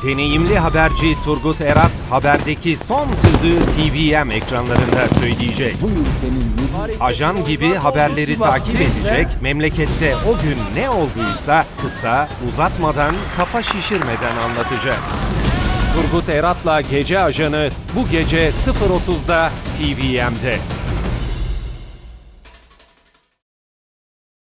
Deneyimli haberci Turgut Erat haberdeki son sözü TVM ekranlarında söyleyecek. Ajan gibi haberleri takip edecek, memlekette o gün ne olduysa kısa, uzatmadan, kafa şişirmeden anlatacak. Turgut Erat'la Gece Ajanı bu gece 0.30'da TVM'de.